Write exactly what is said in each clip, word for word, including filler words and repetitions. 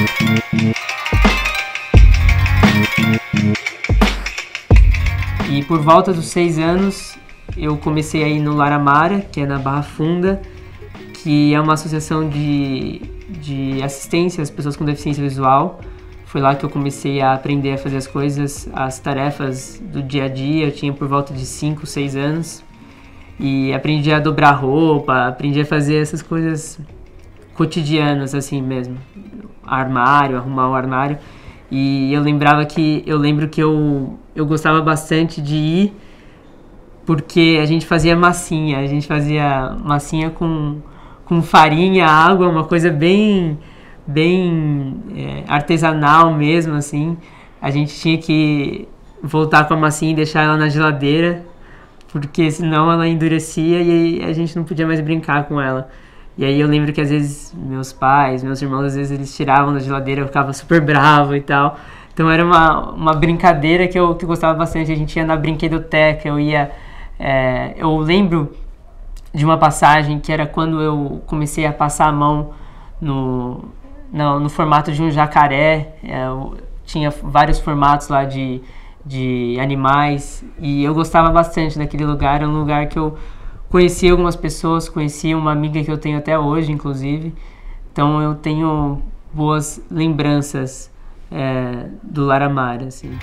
E por volta dos seis anos, eu comecei a ir no Laramara, que é na Barra Funda, que é uma associação de, de assistência às pessoas com deficiência visual. Foi lá que eu comecei a aprender a fazer as coisas, as tarefas do dia a dia. Eu tinha por volta de cinco, seis anos. E aprendi a dobrar roupa, aprendi a fazer essas coisas cotidianas, assim mesmo. Armário, arrumar um armário. E eu lembrava que, eu lembro que eu, eu gostava bastante de ir porque a gente fazia massinha, a gente fazia massinha com, com farinha, água, uma coisa bem, bem é, artesanal mesmo, assim. A gente tinha que voltar com a massinha e deixar ela na geladeira, porque senão ela endurecia e a gente não podia mais brincar com ela. E aí eu lembro que às vezes meus pais, meus irmãos, às vezes eles tiravam da geladeira, eu ficava super bravo e tal. Então era uma, uma brincadeira que eu, que eu gostava bastante. A gente ia na brinquedoteca, eu ia... É, eu lembro de uma passagem que era quando eu comecei a passar a mão no, no, no formato de um jacaré. É, eu tinha vários formatos lá de, de animais e eu gostava bastante daquele lugar. Era um lugar que eu conheci algumas pessoas, conheci uma amiga que eu tenho até hoje, inclusive. Então eu tenho boas lembranças é, do Laramara, assim.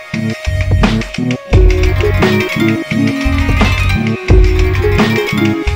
Thank you.